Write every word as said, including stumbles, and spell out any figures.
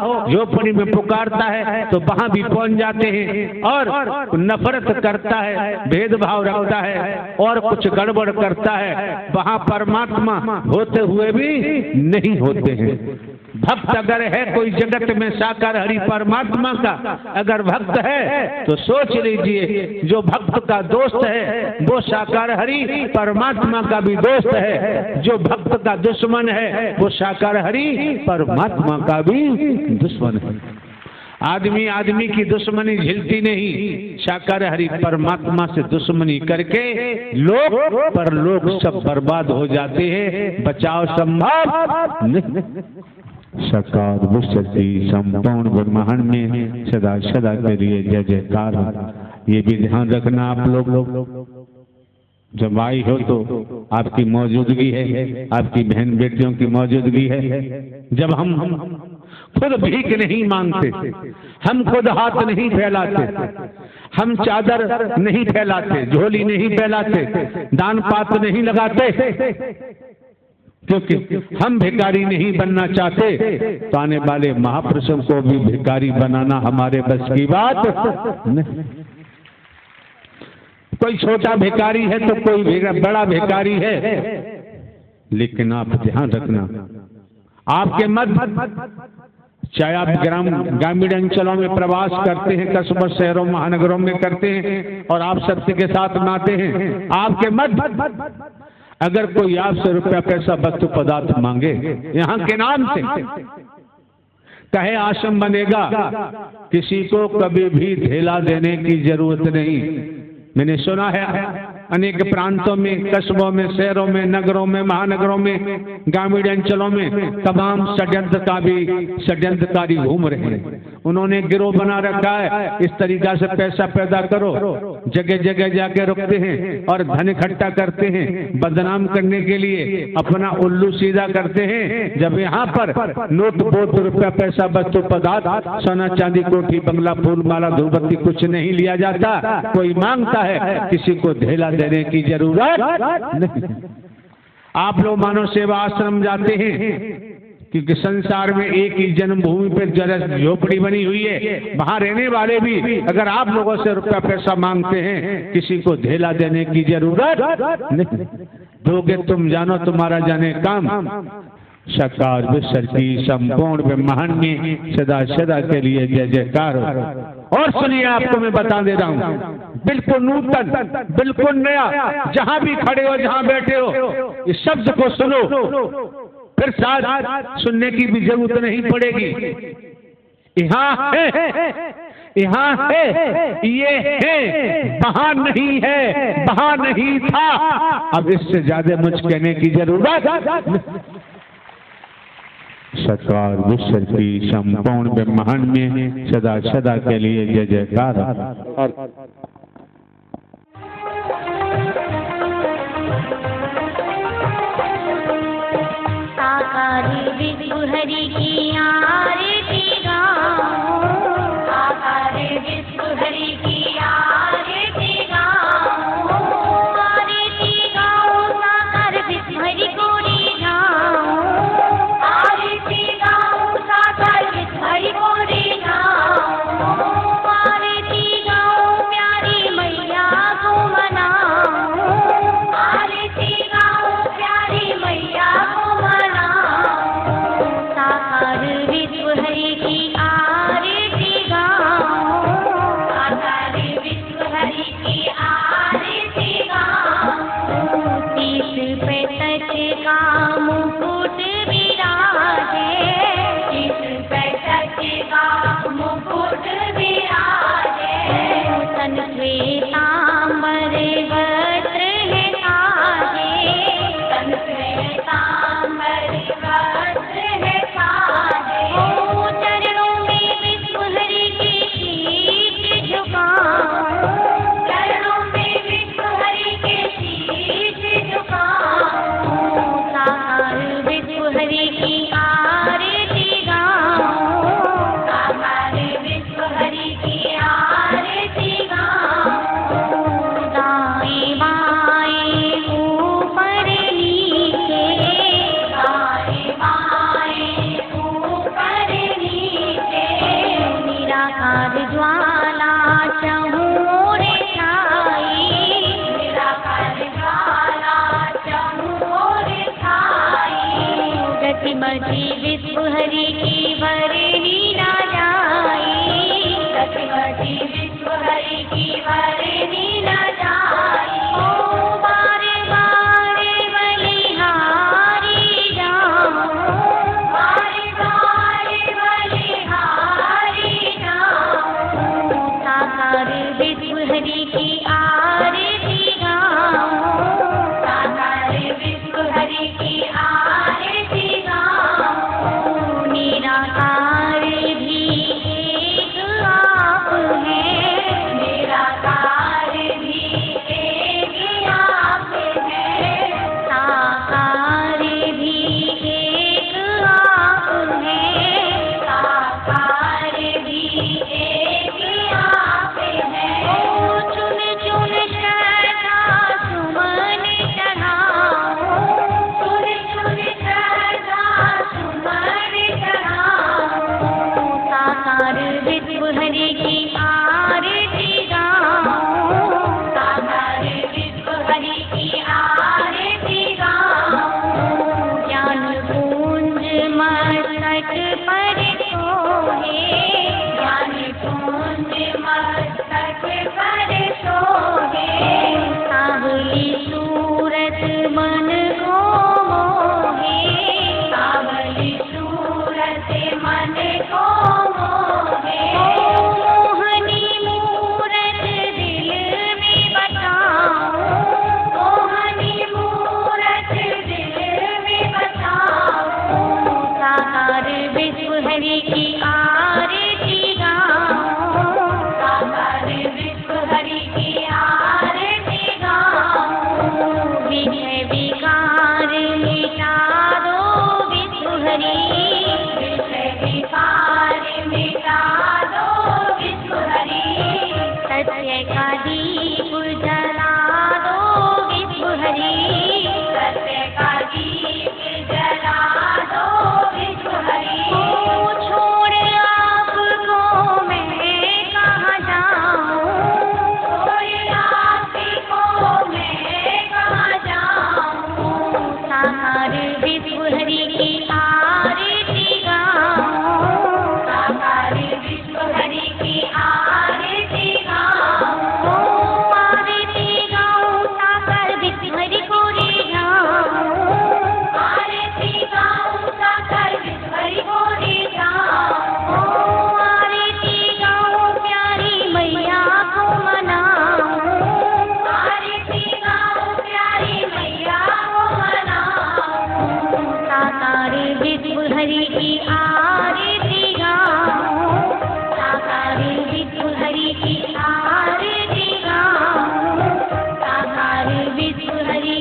हो, झोपड़ी में पुकारता है तो वहां भी पहुंच जाते हैं, और नफरत करता है, भेदभाव रखता है और कुछ गड़बड़ करता है, वहां परमात्मा होते हुए भी नहीं होते हैं। भक्त अगर है कोई जगत में साकार हरि परमात्मा का अगर भक्त है तो सोच लीजिए, जो भक्त का दोस्त है वो साकार हरि परमात्मा का भी दोस्त है, जो भक्त का दुश्मन है वो साकार हरि परमात्मा का भी दुश्मन है। आदमी आदमी की दुश्मनी झिलती नहीं, साकार हरि परमात्मा से दुश्मनी करके लोग पर लोग सब बर्बाद हो जाते हैं, बचाव संभव नहीं। साकार विशक्ति संपूर्ण ब्रह्मांड में सदा सदा के लिए जय जयकार। ये भी ध्यान रखना आप लोग, जब आई हो तो आपकी मौजूदगी है, आपकी बहन बेटियों की मौजूदगी है। जब हम खुद भीख नहीं मांगते, हम खुद हाथ नहीं फैलाते, हम चादर नहीं फैलाते, झोली नहीं फैलाते, दान पात्र नहीं लगाते, क्योंकि हम भिखारी नहीं बनना चाहते, तो आने वाले महापुरुषों को भी भिखारी बनाना हमारे बस की बात नहीं। कोई छोटा भिखारी है तो कोई बड़ा भिखारी है, लेकिन आप ध्यान रखना, आपके मध्य चाहे आप ग्राम ग्रामीण अंचलों में प्रवास करते हैं, कस्बों शहरों महानगरों में करते हैं और आप सबसे के साथ नाते हैं, आपके मध्य अगर कोई आपसे रुपया पैसा वस्तु पदार्थ मांगे यहाँ के नाम से, कहे आश्रम बनेगा, किसी को कभी भी ढेला देने की जरूरत नहीं। मैंने सुना है अनेक प्रांतों में, कस्बों में, शहरों में, नगरों में, महानगरों में, ग्रामीण अंचलों में तमाम षड्यंत्रकारी षड्यंत्रकारी घूम रहे हैं। उन्होंने गिरोह बना रखा है, इस तरीका से पैसा पैदा करो, जगह जगह जाके रुकते हैं और धन इकट्ठा करते हैं, बदनाम करने के लिए अपना उल्लू सीधा करते हैं। जब यहाँ पर नोट बोट रुपया पैसा वस्तु पदार्थ सोना चांदी कोठी बंगला फूल माला धूपबत्ती कुछ नहीं लिया जाता, कोई मांगता है, किसी को ढेला देने की जरूरत नहीं। आप लोग मानव सेवा आश्रम जाते हैं क्योंकि संसार में एक ही जन्मभूमि पर जरा झोपड़ी बनी हुई है, वहां रहने वाले भी अगर आप लोगों से रुपया पैसा मांगते हैं, किसी को ढेला देने की जरूरत नहीं। दोगे तुम जानो तुम्हारा जाने काम। साकार विश्व की संपूर्ण ब्रह्मांड में सदा सदा के लिए जय जयकार। और सुनिए, आपको मैं बता दे रहा हूँ, बिल्कुल नूतन, बिल्कुल नया, जहां भी खड़े हो, जहां बैठे हो, इस शब्द को सुनो, फिर साथ सुनने की भी जरूरत नहीं पड़ेगी। यहाँ है, यहाँ है, ये है, वहां नहीं है, वहां नहीं था। अब इससे ज्यादा मुझ कहने की जरूरत। साकार विश्व की संपूर्ण ब्रह्मांड में सदा सदा के लिए जय जयकार। साकारी विश्व हरि की आरती गाओ, साकारी विश्व हरि की आरती गाओ, आरती गाओ, साकार विश्व हरि को रिझाओ, आरती गाओ, साकार विश्व हरि को रिझाओ, आरती गाओ, प्यारी मैया को मनाओ, आरती गाओ, प्यारी मैया को मनाओ, साकार विश्व विश्व हरि की वरनी ना जाई, सत्यवती विश्व हरि की वरनी ना जाई। ओ बारे बारे बलिहारी जाऊं, बारे बारे बलिहारी जाऊं, साकार विश्व हरि की आरती गाऊं, साकार विश्व हरि की आरती गाऊं। निराकार भी एक आप है, निराकार भी एक आप है, साकार भी एक आप है, साकार भी एक आप है। ओ चुन चुन श्रद्धा सुमन चढ़ाऊं, चुन चुन श्रद्धा सुमन चढ़ाऊं, साकार विश्व हरि की आरती गाऊं, साकार विश्व हरि की आरती गाऊं। ज्ञान पूंज मस्तक पर सोहे, ज्ञान पूंज मस्तक पर सोहे, सावली सूरत मन को मोहे, सावली सूरत मन को मोहे। ओ मोहनी मूरत दिल में बसाऊं, मोहनी मूरत दिल में बसाऊं, साकार विश्व हरि की आरती गाऊं, साकार विश्व हरि की आरती गाऊं। विषय विकार मिटा दो विश्व हरि, विषय विकार मिटा दो विश्व हरि, सत्य का दीप जला दो विश्व हरि, सत्य का दीप जला दो विश्व हरि। ओ छोड़ आपको मैं कहाँ जाऊं, छोड़ आपको मैं कहाँ जाऊं, साकार विश्व हरि की आरती गाऊं, साकार विश्व हरि की आरती गाऊं। ओ आरती गाऊं साकार विश्व हरि को रिझाऊं, आरती गाऊं साकार विश्व हरि को रिझाऊं। ओ आरती गाऊं प्यारी मैया को मनाऊं, आरती गाऊं प्यारी मैया को मनाऊं, साकार विश्व हरि की आरती गाऊं, साकार विश्व हरि की आरती गाऊं, साकार विश्व हरि